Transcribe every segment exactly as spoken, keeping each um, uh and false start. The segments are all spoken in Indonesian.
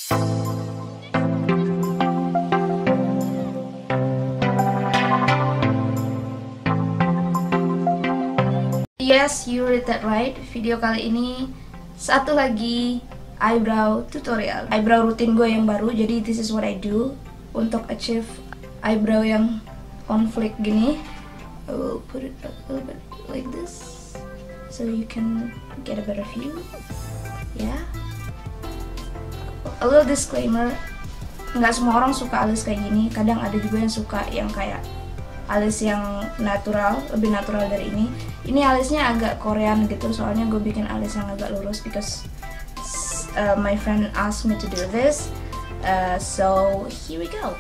Yes, you read that right. Video kali ini satu lagi eyebrow tutorial, eyebrow rutin gue yang baru. Jadi this is what I do untuk achieve eyebrow yang konflik gini. I will put it a little bit like this so you can get a better view. Ya, yeah. A little disclaimer, nggak semua orang suka alis kayak gini. Kadang ada juga yang suka yang kayak alis yang natural, lebih natural dari ini. Ini alisnya agak Korean gitu, soalnya gue bikin alis yang agak lurus because uh, my friend asked me to do this. Uh, so here we go.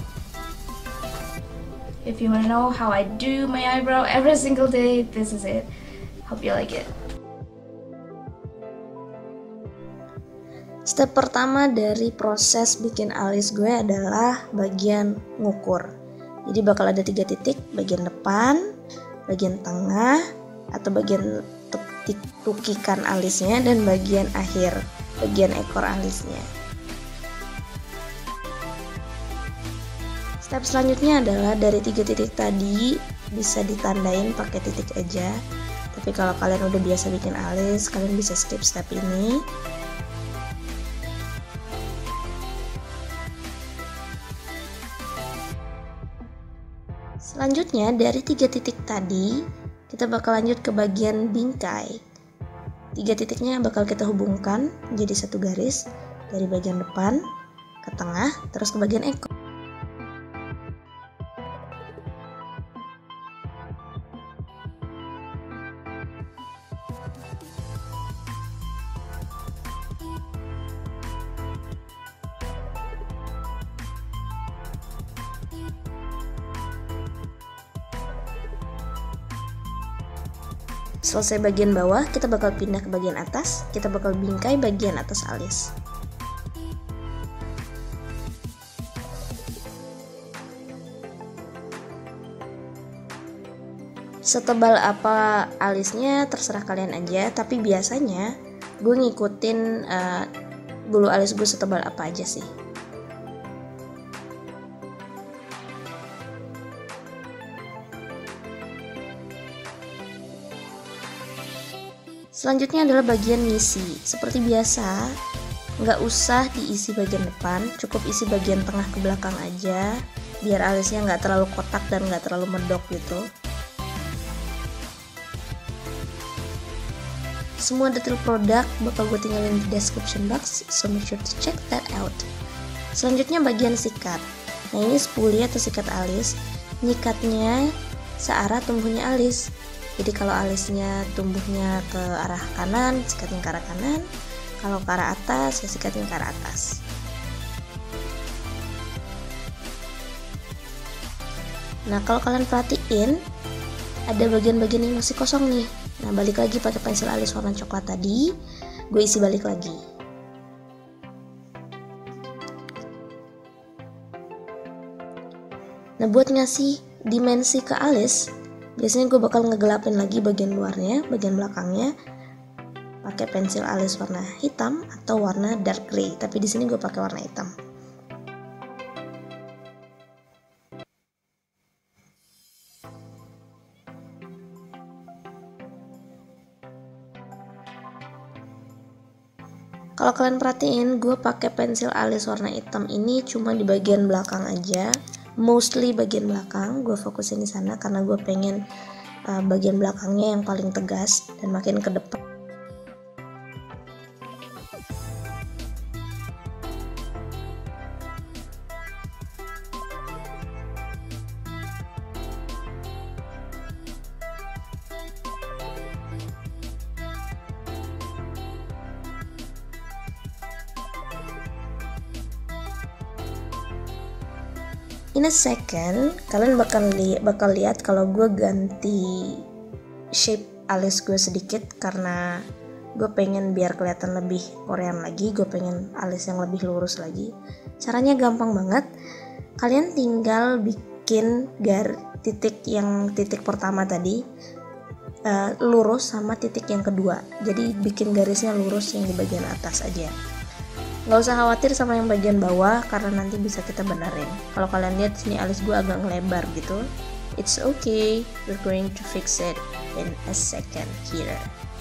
If you wanna know how I do my eyebrow every single day, this is it. Hope you like it. Step pertama dari proses bikin alis gue adalah bagian ngukur. Jadi bakal ada tiga titik, bagian depan, bagian tengah, atau bagian tukikan alisnya, dan bagian akhir, bagian ekor alisnya. Step selanjutnya adalah dari tiga titik tadi bisa ditandain pakai titik aja. Tapi kalau kalian udah biasa bikin alis, kalian bisa skip step ini. Selanjutnya dari tiga titik tadi kita bakal lanjut ke bagian bingkai. Tiga titiknya bakal kita hubungkan jadi satu garis dari bagian depan ke tengah terus ke bagian ekor. Selesai bagian bawah, kita bakal pindah ke bagian atas. Kita bakal bingkai bagian atas alis. Setebal apa alisnya terserah kalian aja, tapi biasanya gue ngikutin uh, bulu alis gue setebal apa aja sih. Selanjutnya adalah bagian ngisi. Seperti biasa, nggak usah diisi bagian depan, cukup isi bagian tengah ke belakang aja, biar alisnya nggak terlalu kotak dan nggak terlalu medok gitu. Semua detail produk bakal gue tinggalin di description box, so make sure to check that out. Selanjutnya bagian sikat. Nah ini spoolie atau sikat alis, nyikatnya searah tumbuhnya alis. Jadi kalau alisnya tumbuhnya ke arah kanan, sikatin ke arah kanan. Kalau ke arah atas, ya sikatin ke arah atas. Nah kalau kalian perhatiin, ada bagian-bagian yang masih kosong nih. Nah balik lagi pakai pensil alis warna coklat tadi, gue isi balik lagi. Nah buat ngasih dimensi ke alis, biasanya gue bakal ngegelapin lagi bagian luarnya, bagian belakangnya pakai pensil alis warna hitam atau warna dark gray. Tapi di sini gue pakai warna hitam. Kalau kalian perhatiin, gue pakai pensil alis warna hitam ini cuma di bagian belakang aja. Mostly bagian belakang, gue fokusin di sana karena gue pengen uh, bagian belakangnya yang paling tegas dan makin ke depan. In a second, kalian bakal li bakal lihat kalau gue ganti shape alis gue sedikit karena gue pengen biar kelihatan lebih Korean lagi. Gue pengen alis yang lebih lurus lagi. Caranya gampang banget. Kalian tinggal bikin gar titik yang titik pertama tadi uh, lurus sama titik yang kedua. Jadi bikin garisnya lurus yang di bagian atas aja. Nggak usah khawatir sama yang bagian bawah karena nanti bisa kita benerin. Kalau kalian lihat sini alis gue agak ngelebar gitu, it's okay, we're going to fix it in a second here.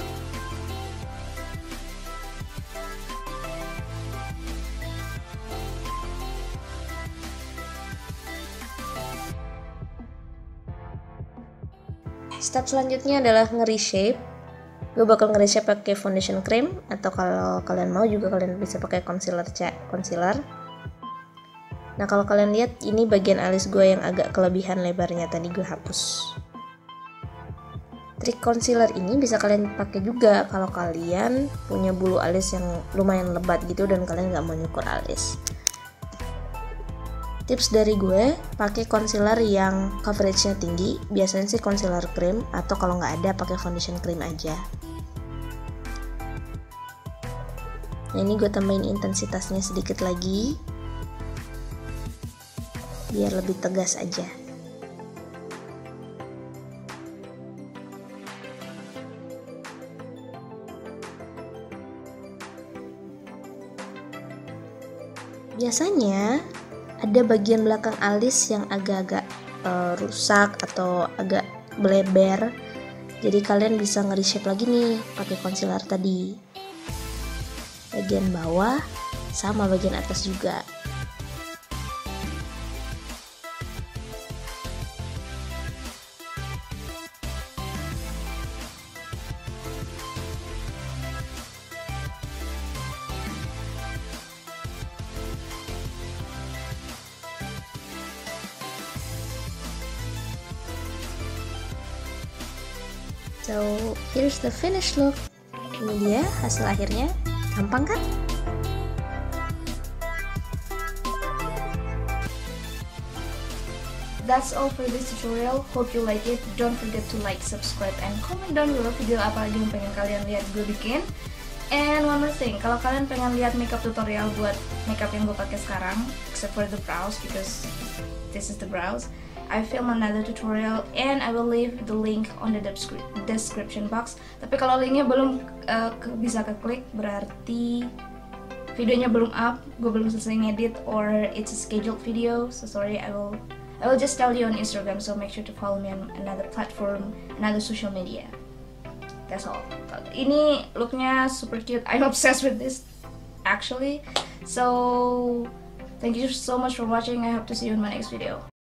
Step selanjutnya adalah nge-reshape. Gue bakal nge-reshape pakai foundation cream, atau kalau kalian mau juga kalian bisa pakai concealer cat concealer. Nah kalau kalian lihat ini bagian alis gue yang agak kelebihan lebarnya, tadi gue hapus. Trik concealer ini bisa kalian pakai juga kalau kalian punya bulu alis yang lumayan lebat gitu dan kalian nggak mau nyukur alis. Tips dari gue, pakai concealer yang coveragenya tinggi, biasanya sih concealer cream, atau kalau nggak ada pakai foundation cream aja. Nah ini gue tambahin intensitasnya sedikit lagi, biar lebih tegas aja. Biasanya ada bagian belakang alis yang agak-agak uh, rusak atau agak beleber, jadi kalian bisa nge-reshape lagi nih pakai concealer tadi. Bagian bawah sama bagian atas juga. So, here's the finished look. Ini dia hasil akhirnya. Gampang kan? That's all for this tutorial. Hope you like it. Don't forget to like, subscribe, and comment down below video apa lagi yang pengen kalian lihat gue bikin. And one more thing, kalau kalian pengen lihat makeup tutorial buat makeup yang gue pakai sekarang, except for the brows because this is the brows, I film another tutorial and I will leave the link on the description box. Tapi kalau linknya belum uh, ke, bisa keklik, berarti videonya belum up, gue belum selesai ngedit, or it's a scheduled video. So sorry, I will I will just tell you on Instagram. So make sure to follow me on another platform, another social media. That's all. Ini looknya super cute. I'm obsessed with this actually. So thank you so much for watching. I hope to see you in my next video.